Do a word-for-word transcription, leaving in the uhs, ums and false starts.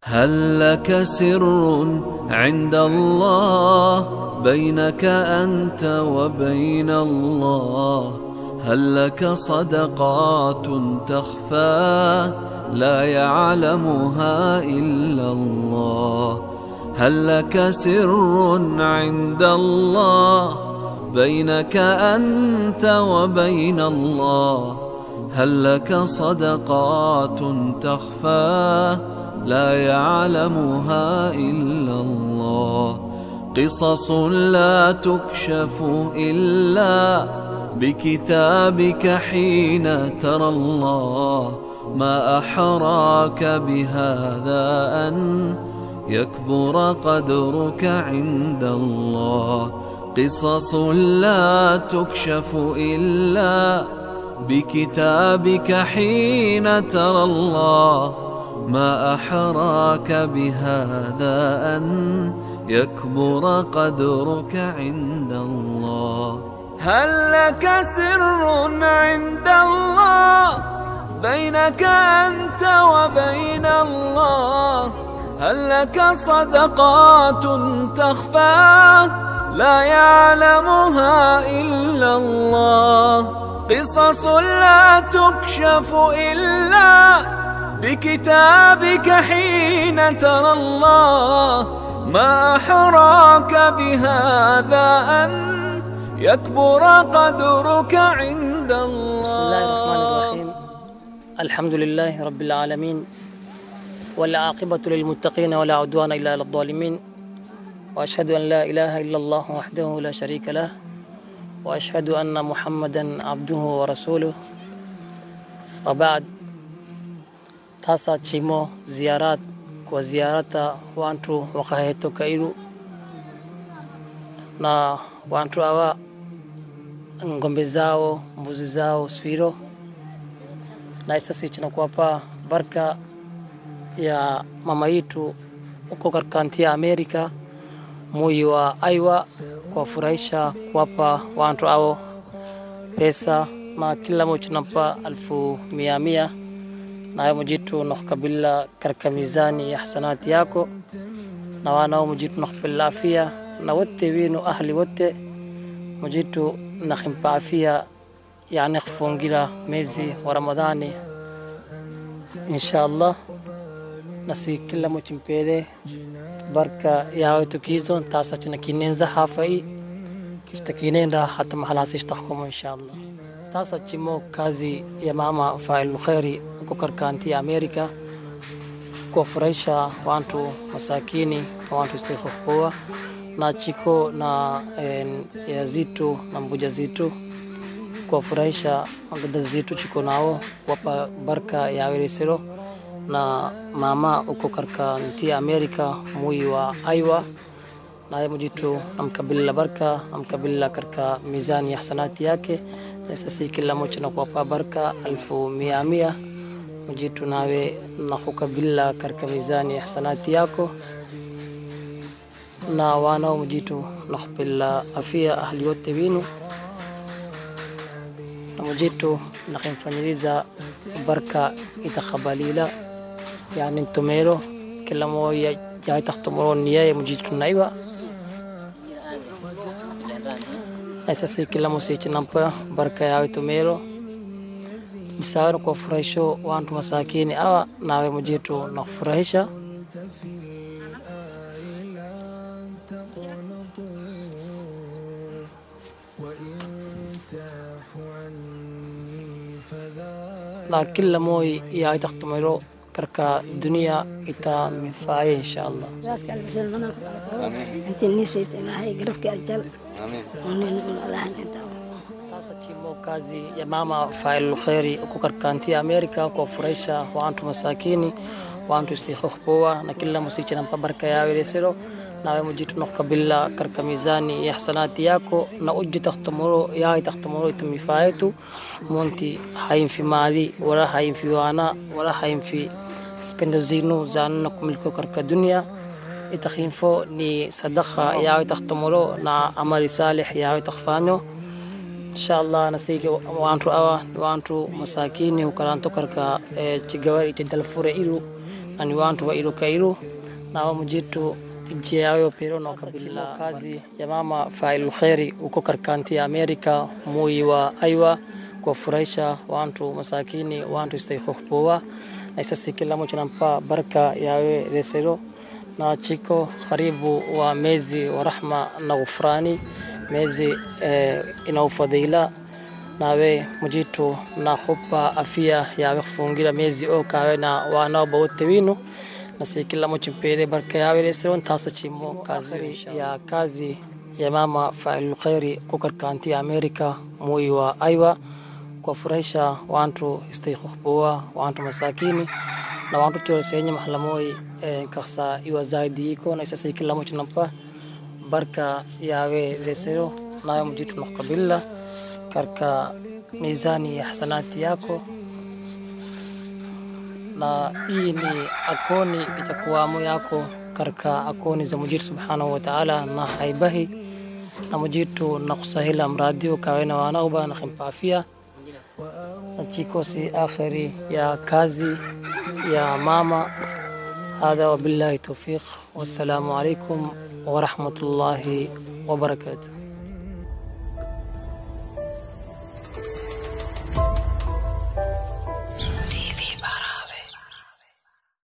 هل لك سر عند الله بينك أنت وبين الله؟ هل لك صدقات تخفى لا يعلمها إلا الله؟ هل لك سر عند الله بينك أنت وبين الله؟ هل لك صدقات تخفى لا يعلمها إلا الله؟ قصص لا تكشف إلا بكتابك حين ترى الله. ما أحراك بهذا أن يكبر قدرك عند الله. قصص لا تكشف إلا بكتابك حين ترى الله. ما أحراك بهذا أن يكبر قدرك عند الله. هل لك سر عند الله بينك أنت وبين الله؟ هل لك صدقات تخفى لا يعلمها إلا الله؟ قصص لا تكشف إلا بكتابك حين ترى الله. ما أحراك بهذا أن يكبر قدرك عند الله. بسم الله الرحمن الرحيم. الحمد لله رب العالمين، والعاقبة للمتقين ولا عدوان إلا على الظالمين، وأشهد أن لا إله إلا الله وحده لا شريك له، وأشهد أن محمدا عبده ورسوله. وبعد، تاسا تشيمو زيارات وزيارة وانتو وقهيتو كايرو na wantu hawa ngombe zao, mbuzi zao, sfiro, na isasi tunakuwapa baraka ya mama yetu uko katika nchi ya Amerika, mui wa Iowa, kuwafurahisha kuwapa wantu hao pesa, na kila mmoja tunampa elfu mia mia, na hayo mjitu nakabila katika mizani ya hasanati yako, na wanao mjitu nakabila afya na wote wenu ahli wote mjitu nakhimpa afya, yani kufungira mwezi wa Ramadhani inshallah. Nasi kila mtu mpele baraka yao tukizo tasa tunakinenza hafai kishtakinenda hata mahala sishtakhum inshallah. Tasa chimo kazi ya mama Fail Khairi uko karkanti ya Amerika, kuwafurahisha watu masakini na watu istighfar na chiko na ya zitu na mbuja zitu, kuwafurahisha magada zitu chiko nao wapa baraka ya weresero. Na mama uko katika nchi ya Amerika, mui wa Iowa, na yeye mjitu namkabila baraka, namkabila katika mizani ya hasanati yake. Sasa kila mmoja na kuwapa baraka elfu mia mia, mjitu nawe nakukabila katika mizani ya hasanati yako, na wanao mjitu nakupila afya ahli wote wenu, na mjitu nakimfanyiliza baraka itakhabalila, yani ntumero kila moja jai takhtumuro niya mjitu naiwa. Sasa kila mmoja nampa baraka yao tumero nisawara kuwafurahisha watu masakini awa, nawe mjitu nakufurahisha. na kila moja ya takhtumiro katika dunia ita mifaa inshallah. انت نسيت ما هي قربك اجل. امين. Sasa chimo kazi ya mama Fail Khairi uko katika nchi ya Amerika, kuwafurahisha watu masakini, watu istighfar, na kila msichi nampa baraka yao resero, nawe mjitu nakabila katika mizani ya hasanati yako, na uji takhtumuro ya takhtumuro itamifaitu monti haim fi mali wala haim fi wana wala haim fi spendo zinu zanna kumilko katika dunia. Itakhinfo ni sadaqa ya takhtumuro na amali salih ya takhfanyo inshallah. Nasike wantu awa wantu masakini ukaranto karka chigawari tidalfure ilu ani wantu wa ilo Kairo na wa mujitu njia yao pero na kabila kazi ya mama Failul Khairi uko karkanti ya Amerika mui wa aiwa kwa furahisha wantu masakini wantu istaikhopoa na sasa kila mmoja nampa baraka yawe resero na chiko karibu wa mezi wa rahma na ghufrani mezi eh, ina ufadhila nawe mujitu na khupa afia yawe kufungira mezi okawe na wana bote winu na si kila mmoja mpere baraka yawe resero ntasa chimo kazi ya kazi ya mama Failul Khairi kukarkanti ya Amerika mui wa aiwa kwa furahisha wantu istaikhopoa wantu masakini na wantu tuwasenye mahala moi eh, kaksa iwa zaidi iko na sasa kila mmoja nampa baraka yawe resero na mjitu nakabila karka mizani ya hasanati yako na hii ni akoni itakuwamo yako karka akoni za mjitu subhanahu wa ta'ala na haibahi na mjitu nakusahila mradi ukawena wanauba na khimpa afia نتيكوسي آخري يا كازي يا ماما هذا وبالله التوفيق والسلام عليكم ورحمة الله وبركاته.